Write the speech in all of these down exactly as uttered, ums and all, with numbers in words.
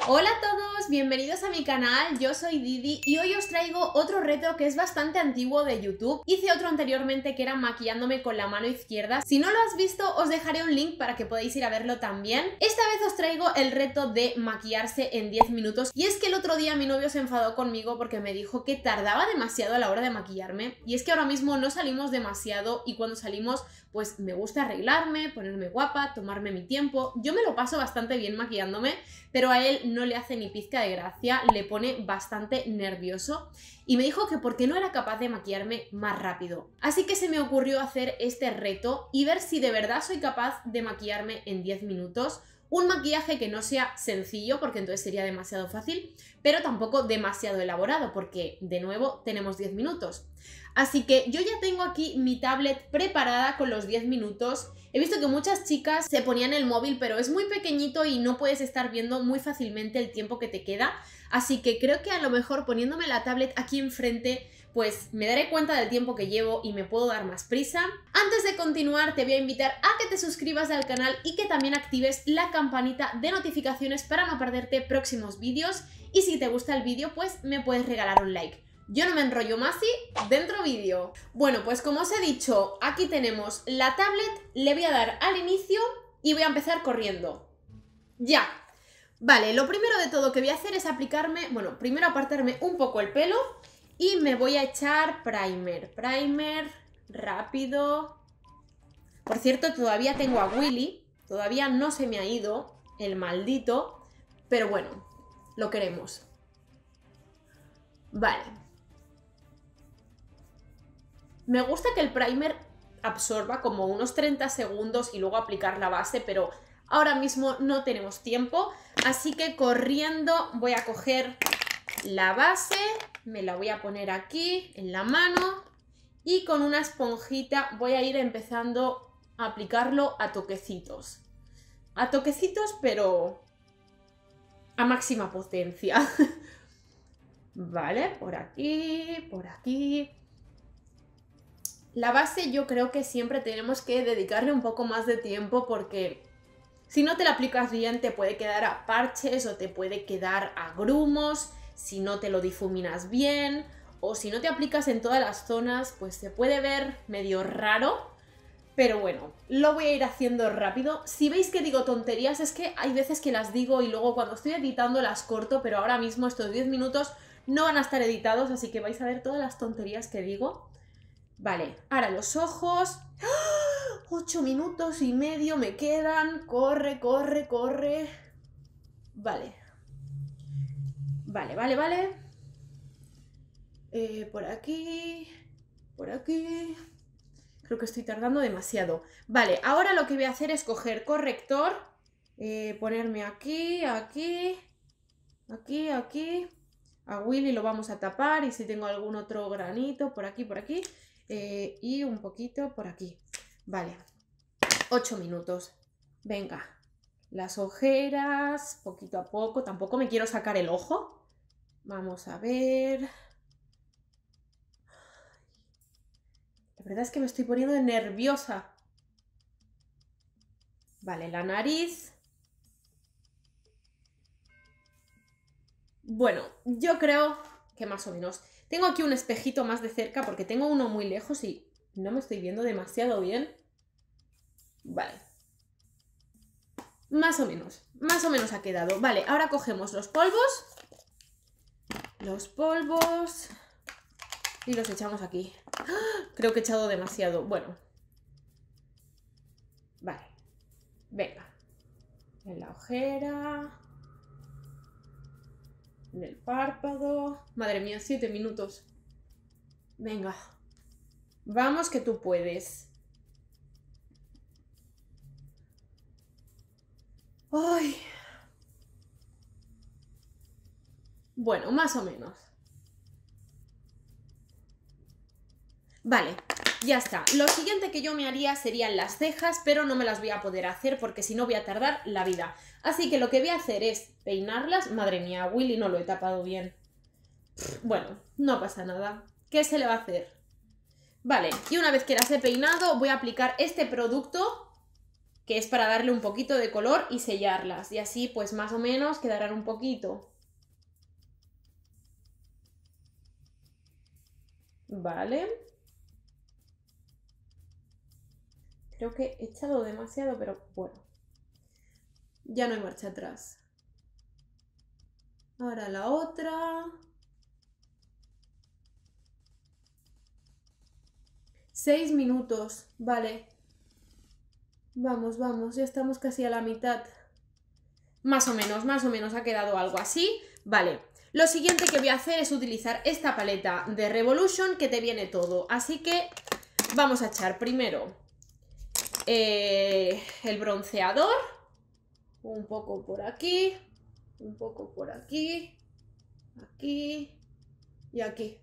Hola a todos, bienvenidos a mi canal, yo soy Didi y hoy os traigo otro reto que es bastante antiguo de YouTube. Hice otro anteriormente que era maquillándome con la mano izquierda. Si no lo has visto, os dejaré un link para que podáis ir a verlo también. Esta vez os traigo el reto de maquillarse en diez minutos. Y es que el otro día mi novio se enfadó conmigo porque me dijo que tardaba demasiado a la hora de maquillarme. Y es que ahora mismo no salimos demasiado y cuando salimos pues me gusta arreglarme, ponerme guapa, tomarme mi tiempo. Yo me lo paso bastante bien maquillándome, pero a él no le hace ni pizca de gracia, le pone bastante nervioso y me dijo que por qué no era capaz de maquillarme más rápido. Así que se me ocurrió hacer este reto y ver si de verdad soy capaz de maquillarme en diez minutos. Un maquillaje que no sea sencillo, porque entonces sería demasiado fácil, pero tampoco demasiado elaborado, porque de nuevo tenemos diez minutos. Así que yo ya tengo aquí mi tablet preparada con los diez minutos. He visto que muchas chicas se ponían el móvil, pero es muy pequeñito y no puedes estar viendo muy fácilmente el tiempo que te queda. Así que creo que a lo mejor poniéndome la tablet aquí enfrente, pues me daré cuenta del tiempo que llevo y me puedo dar más prisa. Antes de continuar, te voy a invitar a que te suscribas al canal y que también actives la campanita de notificaciones para no perderte próximos vídeos. Y si te gusta el vídeo, pues me puedes regalar un like. Yo no me enrollo más y dentro vídeo. Bueno, pues como os he dicho, aquí tenemos la tablet, le voy a dar al inicio y voy a empezar corriendo. ¡Ya! Vale, lo primero de todo que voy a hacer es aplicarme, bueno, primero apartarme un poco el pelo y me voy a echar primer. Primer, rápido. Por cierto, todavía tengo a Willy, todavía no se me ha ido el maldito, pero bueno, lo queremos. Vale. Me gusta que el primer absorba como unos treinta segundos y luego aplicar la base, pero ahora mismo no tenemos tiempo, así que corriendo voy a coger la base, me la voy a poner aquí en la mano y con una esponjita voy a ir empezando a aplicarlo a toquecitos. A toquecitos, pero a máxima potencia. Vale, por aquí, por aquí. La base yo creo que siempre tenemos que dedicarle un poco más de tiempo porque si no te la aplicas bien te puede quedar a parches o te puede quedar a grumos, si no te lo difuminas bien o si no te aplicas en todas las zonas pues se puede ver medio raro, pero bueno, lo voy a ir haciendo rápido. Si veis que digo tonterías es que hay veces que las digo y luego cuando estoy editando las corto, pero ahora mismo estos diez minutos no van a estar editados, así que vais a ver todas las tonterías que digo. Vale, ahora los ojos. ¡Ah! ocho minutos y medio me quedan. Corre, corre, corre. Vale. Vale, vale, vale. Eh, por aquí. Por aquí. Creo que estoy tardando demasiado. Vale, ahora lo que voy a hacer es coger corrector. Eh, ponerme aquí, aquí. Aquí, aquí. A Willy lo vamos a tapar. Y si tengo algún otro granito por aquí, por aquí. Eh, y un poquito por aquí. Vale, ocho minutos. Venga, las ojeras, poquito a poco. Tampoco me quiero sacar el ojo. Vamos a ver. La verdad es que me estoy poniendo nerviosa. Vale, la nariz. Bueno, yo creo que más o menos. Tengo aquí un espejito más de cerca porque tengo uno muy lejos y no me estoy viendo demasiado bien. Vale. Más o menos, más o menos ha quedado. Vale, ahora cogemos los polvos. Los polvos. Y los echamos aquí. ¡Ah! Creo que he echado demasiado. Bueno. Vale. Venga. En la ojera. En el párpado. Madre mía, siete minutos. Venga. Vamos que tú puedes. ¡Ay! Bueno, más o menos. Vale, ya está. Lo siguiente que yo me haría serían las cejas, pero no me las voy a poder hacer porque si no voy a tardar la vida. Así que lo que voy a hacer es peinarlas. Madre mía, Willy no lo he tapado bien. Bueno, no pasa nada. ¿Qué se le va a hacer? Vale, y una vez que las he peinado voy a aplicar este producto que es para darle un poquito de color y sellarlas. Y así pues más o menos quedarán un poquito. Vale. Creo que he echado demasiado, pero bueno. Ya no hay marcha atrás. Ahora la otra. Seis minutos, vale. Vamos, vamos, ya estamos casi a la mitad. Más o menos, más o menos ha quedado algo así. Vale, lo siguiente que voy a hacer es utilizar esta paleta de Revolution que te viene todo. Así que vamos a echar primero eh, el bronceador. Un poco por aquí, un poco por aquí, aquí y aquí.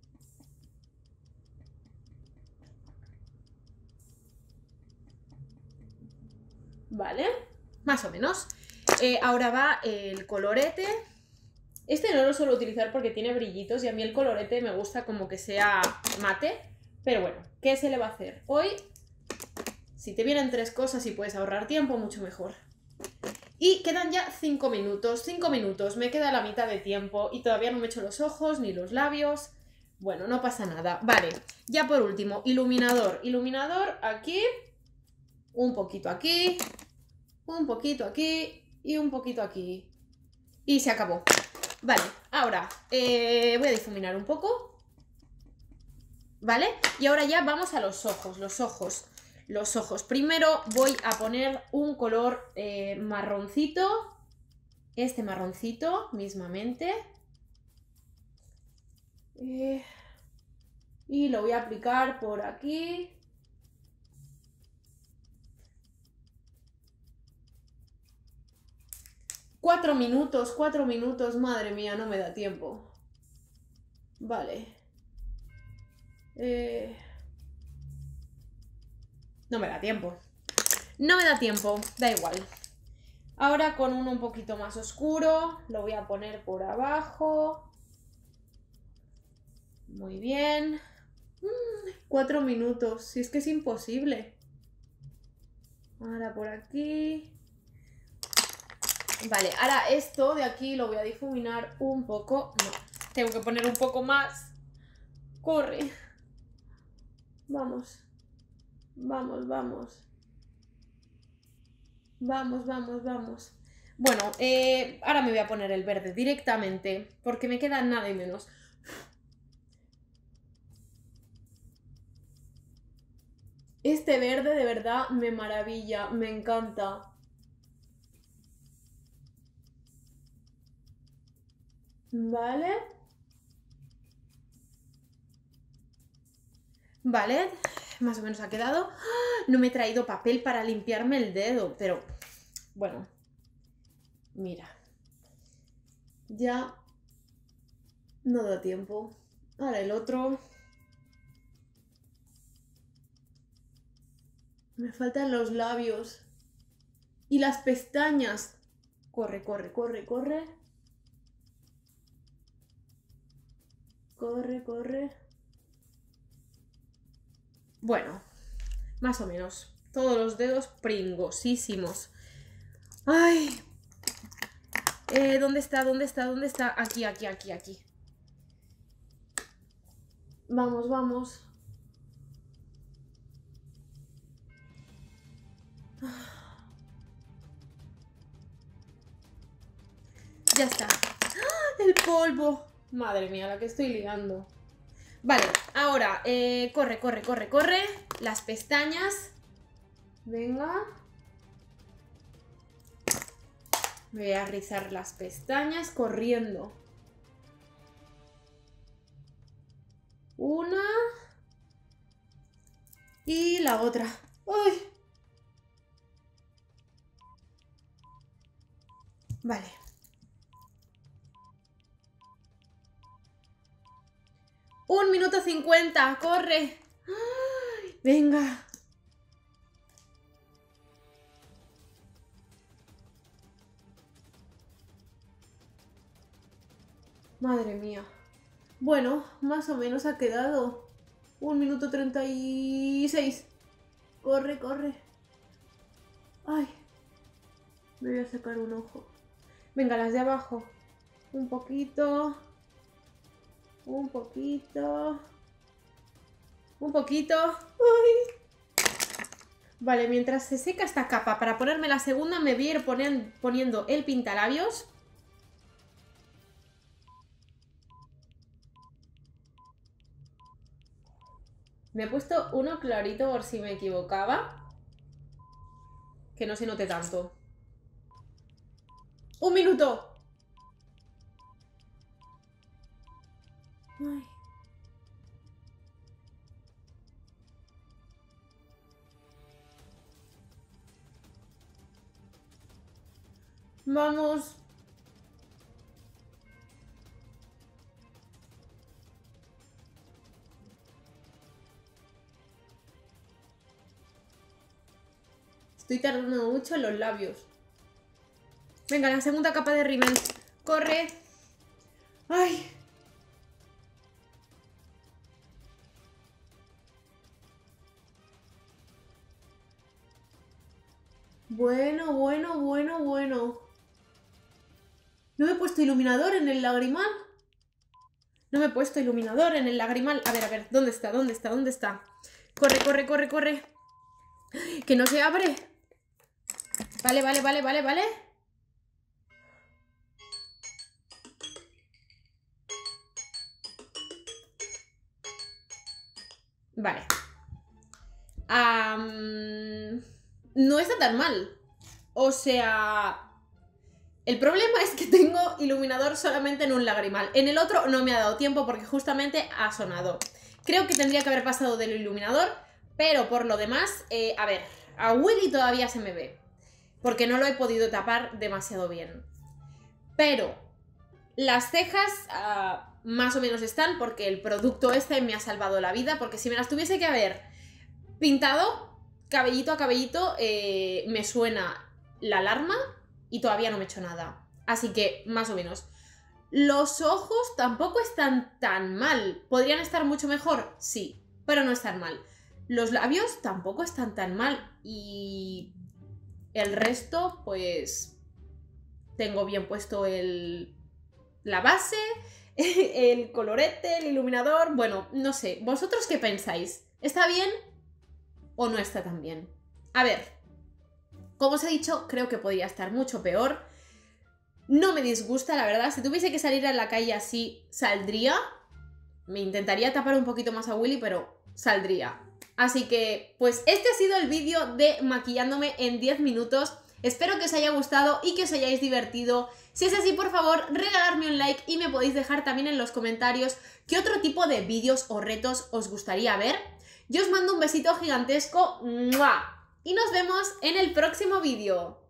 Vale, más o menos. Eh, ahora va el colorete. Este no lo suelo utilizar porque tiene brillitos y a mí el colorete me gusta como que sea mate. Pero bueno, ¿qué se le va a hacer? Hoy, si te vienen tres cosas y puedes ahorrar tiempo, mucho mejor. Y quedan ya cinco minutos. cinco minutos, me queda la mitad de tiempo y todavía no me he hecho los ojos ni los labios. Bueno, no pasa nada. Vale, ya por último, iluminador. Iluminador aquí, un poquito aquí, un poquito aquí y un poquito aquí. Y se acabó. Vale, ahora eh, voy a difuminar un poco. ¿Vale? Y ahora ya vamos a los ojos, los ojos, los ojos. Primero voy a poner un color eh, marroncito. Este marroncito, mismamente. Eh, y lo voy a aplicar por aquí. Cuatro minutos, cuatro minutos, madre mía, no me da tiempo. Vale. Eh... No me da tiempo. No me da tiempo, da igual. Ahora con uno un poquito más oscuro, lo voy a poner por abajo. Muy bien. Mm, cuatro minutos, si es que es imposible. Ahora por aquí. Vale, ahora esto de aquí lo voy a difuminar un poco. No, tengo que poner un poco más. Corre. Vamos. Vamos, vamos. Vamos, vamos, vamos. Bueno, eh, ahora me voy a poner el verde directamente, porque me queda nada y menos. Este verde de verdad me maravilla, me encanta. Vale. Vale, más o menos ha quedado. ¡Ah! No me he traído papel para limpiarme el dedo, pero bueno, mira, ya no da tiempo. Ahora el otro. Me faltan los labios y las pestañas. Corre, corre, corre, corre. Corre, corre. Bueno, más o menos. Todos los dedos pringosísimos. ¡Ay! Eh, ¿Dónde está? ¿Dónde está? ¿Dónde está? Aquí, aquí, aquí, aquí. Vamos, vamos. Ya está. ¡Ah! El polvo. Madre mía, la que estoy liando. Vale, ahora, eh, corre, corre, corre, corre. Las pestañas. Venga. Me voy a rizar las pestañas corriendo. Una. Y la otra. ¡Uy! Vale. Un minuto cincuenta, corre. ¡Ay! Venga. Madre mía. Bueno, más o menos ha quedado. Un minuto treinta y seis. Corre, corre. Ay, me voy a sacar un ojo. Venga, las de abajo. Un poquito. Un poquito. Un poquito. Ay. Vale, mientras se seca esta capa, para ponerme la segunda me voy a ir ponen, poniendo el pintalabios. Me he puesto uno clarito por si me equivocaba. Que no se note tanto. ¡Un minuto! Ay. Vamos. Estoy tardando mucho en los labios. Venga, la segunda capa de rímel. Corre. Ay. Bueno, bueno, bueno, bueno. ¿No me he puesto iluminador en el lagrimal? No me he puesto iluminador en el lagrimal. A ver, a ver, ¿dónde está? ¿Dónde está? ¿Dónde está? Corre, corre, corre, corre. Que no se abre. Vale, vale, vale, vale, vale. Vale. Um, no está tan mal. O sea... El problema es que tengo iluminador solamente en un lagrimal. En el otro no me ha dado tiempo porque justamente ha sonado. Creo que tendría que haber pasado del iluminador, pero por lo demás, eh, a ver, a Willy todavía se me ve. Porque no lo he podido tapar demasiado bien. Pero las cejas uh, más o menos están porque el producto este me ha salvado la vida. Porque si me las tuviese que haber pintado cabellito a cabellito, eh, me suena la alarma. Y todavía no me he hecho nada. Así que, más o menos. Los ojos tampoco están tan mal. ¿Podrían estar mucho mejor? Sí, pero no están mal. Los labios tampoco están tan mal. Y el resto, pues... Tengo bien puesto el... la base, el colorete, el iluminador... Bueno, no sé. ¿Vosotros qué pensáis? ¿Está bien o no está tan bien? A ver... Como os he dicho, creo que podría estar mucho peor. No me disgusta, la verdad. Si tuviese que salir a la calle así, saldría. Me intentaría tapar un poquito más a Willy, pero saldría. Así que, pues este ha sido el vídeo de maquillándome en diez minutos. Espero que os haya gustado y que os hayáis divertido. Si es así, por favor, regalarme un like y me podéis dejar también en los comentarios qué otro tipo de vídeos o retos os gustaría ver. Yo os mando un besito gigantesco. ¡Mua! Y nos vemos en el próximo vídeo.